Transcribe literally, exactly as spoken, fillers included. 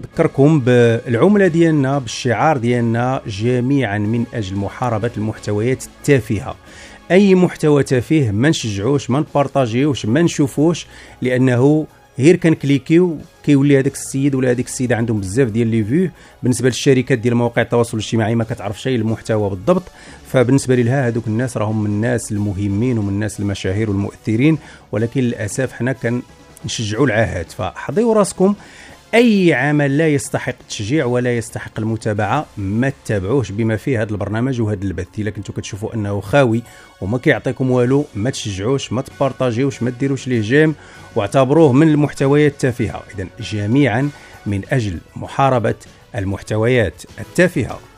نذكركم بالعملة ديالنا، بالشعار ديالنا: جميعا من أجل محاربة المحتويات التافهة. أي محتوى تافه ما نشجعوش، ما نبارطاجيوش، ما نشوفوش، لأنه غير كنكليكيو كيولي هذاك السيد ولا هذيك السيده عندهم بزاف ديال لي فيو. بالنسبه للشركات ديال مواقع التواصل الاجتماعي ما كتعرف شيء المحتوى بالضبط، فبالنسبه لها هذوك الناس راهم من الناس المهمين ومن الناس المشاهير والمؤثرين، ولكن للاسف حنا كنشجعوا العاهات. فحضيوا راسكم، اي عمل لا يستحق التشجيع ولا يستحق المتابعه ما تتابعوش بما فيه هذا البرنامج وهذا البث. الا كنتو كتشوفوا انه خاوي وما كيعطيكم والو، ما تشجعوش، ما تبارطاجيوش، ما ديروش ليه جيم، واعتبروه من المحتويات التافهه. اذا جميعا من اجل محاربه المحتويات التافهه.